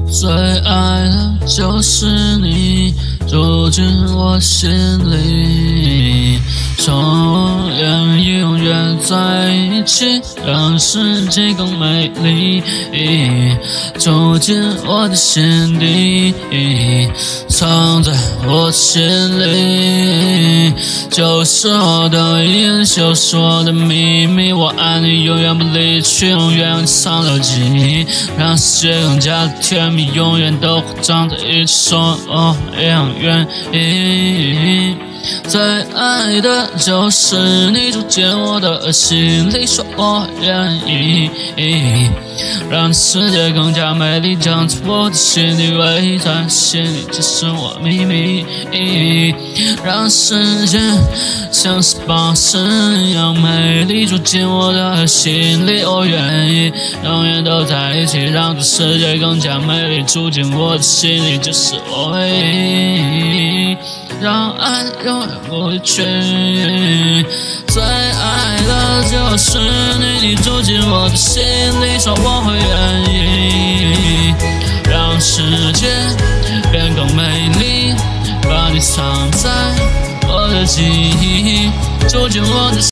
最爱的就是你，住进我心里，说我愿意永远在一起，让世界更美丽，住进我的心底，藏在我心里，就是我的唯一，就是我的秘密。我爱你，永远不离去，永远藏在记忆，让世界更加的甜蜜，永远都会长在一起，说我一样愿意。最爱的就是你，住进我的心里，说我愿意，让世界更加美丽，藏在我的心里，唯一在心里，这是我秘密，让世界像是宝石一样美丽，住进我的心里，我愿意永远都在一起，让这世界更加美丽，住进我的心里，这是我唯一，让爱永远不离去。最爱的就是你，你住进我的心里，说我会愿意，让世界变更美丽，把你藏在我的记忆，住进我的